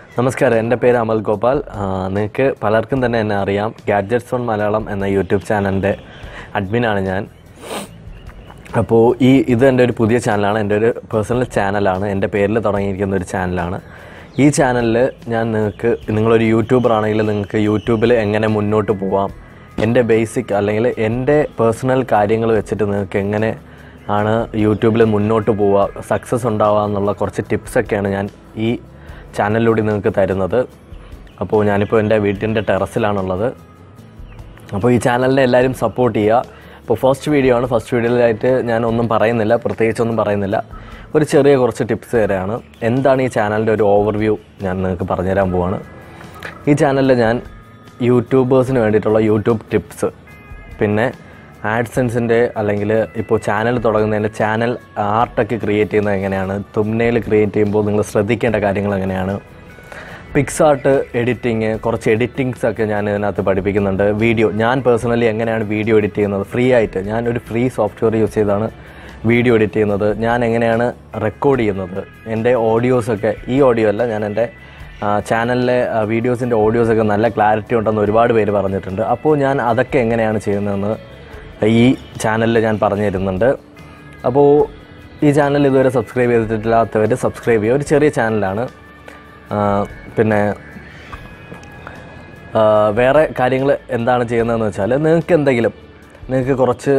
നമസ്കാരം, എൻ്റെ പേര് അമൽ ഗോപാൽ. നിങ്ങൾക്ക് പലർക്കും തന്നെ എന്നെ അറിയാം. ഗാഡ്ജറ്റ്സ് ഓൺ മലയാളം എന്ന യൂട്യൂബ് ചാനലിൻ്റെ അഡ്മിനാണ് ഞാൻ. അപ്പോൾ ഇത് എൻ്റെ ഒരു പുതിയ ചാനലാണ്, എൻ്റെ ഒരു പേഴ്സണൽ ചാനലാണ്, എൻ്റെ പേരിൽ തുടങ്ങിയിരിക്കുന്ന ഒരു ചാനലാണ്. ഈ ചാനലിൽ ഞാൻ നിങ്ങളൊരു യൂട്യൂബർ ആണെങ്കിൽ നിങ്ങൾക്ക് യൂട്യൂബിൽ എങ്ങനെ മുന്നോട്ട് പോവാം, എൻ്റെ ബേസിക് അല്ലെങ്കിൽ എൻ്റെ പേഴ്സണൽ കാര്യങ്ങൾ വെച്ചിട്ട് നിങ്ങൾക്ക് എങ്ങനെ ആണ് യൂട്യൂബിൽ മുന്നോട്ട് പോവുക, സക്സസ് ഉണ്ടാവുക എന്നുള്ള കുറച്ച് ടിപ്സൊക്കെയാണ് ഞാൻ ഈ ചാനലിലൂടെ നിങ്ങൾക്ക് തരുന്നത്. അപ്പോൾ ഞാനിപ്പോൾ എൻ്റെ വീട്ടിൻ്റെ ടെറസിലാണുള്ളത്. അപ്പോൾ ഈ ചാനലിനെ എല്ലാവരും സപ്പോർട്ട് ചെയ്യുക. അപ്പോൾ ഫസ്റ്റ് വീഡിയോ ആണ്. ഫസ്റ്റ് വീഡിയോയിലായിട്ട് ഞാൻ ഒന്നും പറയുന്നില്ല, പ്രത്യേകിച്ചൊന്നും പറയുന്നില്ല. ഒരു ചെറിയ കുറച്ച് ടിപ്സ് തരാണ്. എന്താണ് ഈ ചാനലിൻ്റെ ഒരു ഓവർവ്യൂ ഞാൻ നിങ്ങൾക്ക് പറഞ്ഞുതരാൻ പോവാണ്. ഈ ചാനലിൽ ഞാൻ യൂട്യൂബേഴ്സിന് വേണ്ടിയിട്ടുള്ള യൂട്യൂബ് ടിപ്സ്, പിന്നെ ആഡ്സെൻസിൻ്റെ അല്ലെങ്കിൽ ഇപ്പോൾ ചാനൽ തുടങ്ങുന്നതിൻ്റെ ചാനൽ ആർട്ടൊക്കെ ക്രിയേറ്റ് ചെയ്യുന്നത് എങ്ങനെയാണ്, തുമ്നയിൽ ക്രിയേറ്റ് ചെയ്യുമ്പോൾ നിങ്ങൾ ശ്രദ്ധിക്കേണ്ട കാര്യങ്ങൾ എങ്ങനെയാണ്, പിക്സാർട്ട് എഡിറ്റിങ്, കുറച്ച് എഡിറ്റിങ്സൊക്കെ ഞാൻ ഇതിനകത്ത് പഠിപ്പിക്കുന്നുണ്ട്. ഞാൻ പേഴ്സണലി എങ്ങനെയാണ് വീഡിയോ എഡിറ്റ് ചെയ്യുന്നത് ഫ്രീ ആയിട്ട്, ഞാനൊരു ഫ്രീ സോഫ്റ്റ്വെയർ യൂസ് ചെയ്താണ് വീഡിയോ എഡിറ്റ് ചെയ്യുന്നത്. ഞാൻ എങ്ങനെയാണ് റെക്കോർഡ് ചെയ്യുന്നത്, എൻ്റെ ഓഡിയോസൊക്കെ, ഈ ഓഡിയോ അല്ല, ഞാൻ എൻ്റെ ചാനലിലെ വീഡിയോസിൻ്റെ ഓഡിയോസൊക്കെ നല്ല ക്ലാരിറ്റി ഉണ്ടെന്ന് ഒരുപാട് പേര് പറഞ്ഞിട്ടുണ്ട്. അപ്പോൾ ഞാൻ അതൊക്കെ എങ്ങനെയാണ് ചെയ്യുന്നതെന്ന് ഈ ചാനലിൽ ഞാൻ പറഞ്ഞു തരുന്നുണ്ട്. അപ്പോൾ ഈ ചാനൽ ഇതുവരെ സബ്സ്ക്രൈബ് ചെയ്തിട്ടില്ലാത്തവർ സബ്സ്ക്രൈബ് ചെയ്യുക. ഒരു ചെറിയ ചാനലാണ്. പിന്നെ വേറെ കാര്യങ്ങൾ എന്താണ് ചെയ്യുന്നതെന്ന് വെച്ചാൽ, നിങ്ങൾക്ക് കുറച്ച്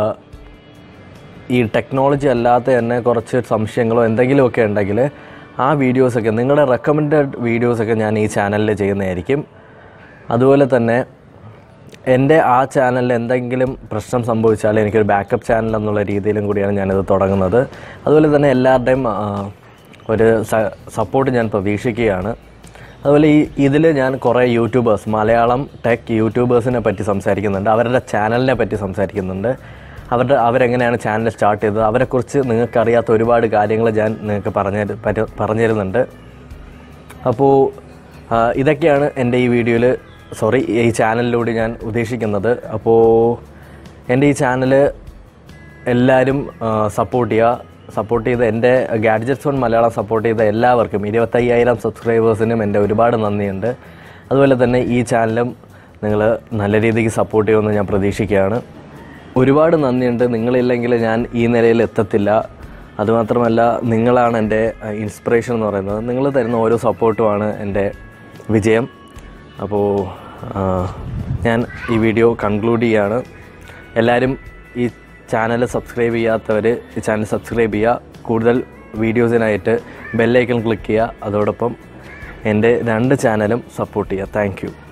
ഈ ടെക്നോളജി അല്ലാത്ത തന്നെ കുറച്ച് സംശയങ്ങളോ എന്തെങ്കിലുമൊക്കെ ഉണ്ടെങ്കിൽ ആ വീഡിയോസൊക്കെ, നിങ്ങളുടെ റെക്കമെൻഡഡ് വീഡിയോസൊക്കെ ഞാൻ ഈ ചാനലിൽ ചെയ്യുന്നതായിരിക്കും. അതുപോലെ തന്നെ എൻ്റെ ആ ചാനലിൽ എന്തെങ്കിലും പ്രശ്നം സംഭവിച്ചാൽ എനിക്കൊരു ബാക്കപ്പ് ചാനൽ എന്നുള്ള രീതിയിലും കൂടിയാണ് ഞാനിത് തുടങ്ങുന്നത്. അതുപോലെ തന്നെ എല്ലാവരുടെയും ഒരു സപ്പോർട്ട് ഞാൻ പ്രതീക്ഷിക്കുകയാണ്. അതുപോലെ ഇതിൽ ഞാൻ കുറേ യൂട്യൂബേഴ്സ്, മലയാളം ടെക് യൂട്യൂബേഴ്സിനെ പറ്റി സംസാരിക്കുന്നുണ്ട്, അവരുടെ ചാനലിനെ പറ്റി സംസാരിക്കുന്നുണ്ട്, അവരെങ്ങനെയാണ് ചാനൽ സ്റ്റാർട്ട് ചെയ്തത്, അവരെക്കുറിച്ച് നിങ്ങൾക്കറിയാത്ത ഒരുപാട് കാര്യങ്ങൾ ഞാൻ നിങ്ങൾക്ക് പറഞ്ഞു തരുന്നുണ്ട്. അപ്പോൾ ഇതൊക്കെയാണ് എൻ്റെ ഈ ചാനലിലൂടെ ഞാൻ ഉദ്ദേശിക്കുന്നത്. അപ്പോൾ എൻ്റെ ഈ ചാനൽ എല്ലാവരും സപ്പോർട്ട് ചെയ്ത് എൻ്റെ ഗാഡ്ജറ്റ്സ് ഓൺ മലയാളം സപ്പോർട്ട് ചെയ്ത എല്ലാവർക്കും 25,000 സബ്സ്ക്രൈബേഴ്സിനും എൻ്റെ ഒരുപാട് നന്ദിയുണ്ട്. അതുപോലെ തന്നെ ഈ ചാനലും നിങ്ങൾ നല്ല രീതിക്ക് സപ്പോർട്ട് ചെയ്യുമെന്ന് ഞാൻ പ്രതീക്ഷിക്കുകയാണ്. ഒരുപാട് നന്ദിയുണ്ട്. നിങ്ങളില്ലെങ്കിൽ ഞാൻ ഈ നിലയിൽ എത്തത്തില്ല. അതുമാത്രമല്ല, നിങ്ങളാണ് എൻ്റെ ഇൻസ്പിറേഷൻ എന്ന് പറയുന്നത്. നിങ്ങൾ തരുന്ന ഓരോ സപ്പോർട്ടുമാണ് എൻ്റെ വിജയം. അപ്പോൾ ഞാൻ ഈ വീഡിയോ കൺക്ലൂഡ് ചെയ്യാണ്. എല്ലാവരും ഈ ചാനൽ സബ്സ്ക്രൈബ് ചെയ്യാത്തവർ ഈ ചാനൽ സബ്സ്ക്രൈബ് ചെയ്യുക. കൂടുതൽ വീഡിയോസിനായിട്ട് ബെല്ലൈക്കൺ ക്ലിക്ക് ചെയ്യുക. അതോടൊപ്പം എൻ്റെ 2 ചാനലും സപ്പോർട്ട് ചെയ്യുക. Thank U.